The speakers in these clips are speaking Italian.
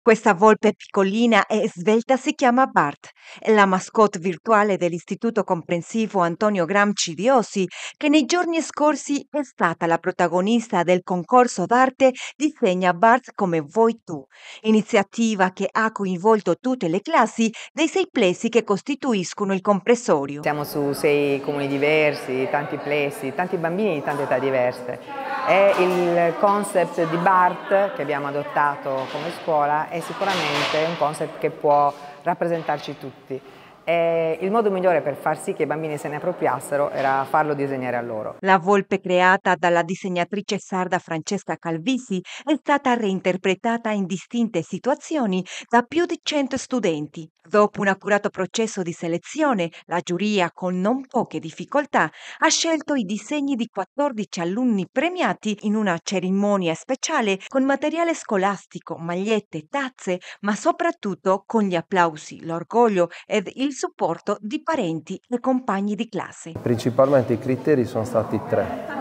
Questa volpe piccolina e svelta si chiama Bart, è la mascotte virtuale dell'Istituto Comprensivo Antonio Gramsci di Ossi, che nei giorni scorsi è stata la protagonista del concorso d'arte Disegna Bart come vuoi tu, iniziativa che ha coinvolto tutte le classi dei 6 plessi che costituiscono il comprensorio. Siamo su 6 comuni diversi, tanti plessi, tanti bambini di tante età diverse. E il concept di BART che abbiamo adottato come scuola è sicuramente un concept che può rappresentarci tutti. E il modo migliore per far sì che i bambini se ne appropriassero era farlo disegnare a loro. La volpe creata dalla disegnatrice sarda Francesca Calvisi è stata reinterpretata in distinte situazioni da più di 100 studenti. Dopo un accurato processo di selezione, la giuria, con non poche difficoltà, ha scelto i disegni di 14 alunni premiati in una cerimonia speciale con materiale scolastico, magliette, tazze, ma soprattutto con gli applausi, l'orgoglio ed il supporto di parenti e compagni di classe. Principalmente i criteri sono stati tre.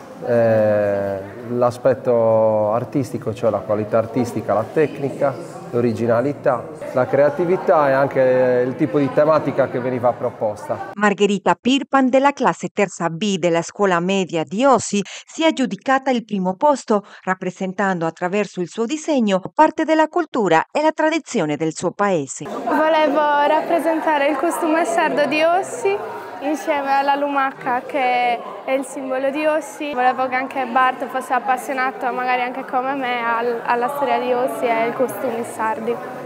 L'aspetto artistico, cioè la qualità artistica, la tecnica, l'originalità, la creatività e anche il tipo di tematica che veniva proposta. Margherita Pirpan della classe terza B della scuola media di Ossi si è aggiudicata il primo posto, rappresentando attraverso il suo disegno parte della cultura e la tradizione del suo paese. Volevo rappresentare il costume sardo di Ossi insieme alla lumaca che è il simbolo di Ossi. Volevo che anche Bart fosse appassionato, magari anche come me, alla storia di Ossi e ai costumi sardi.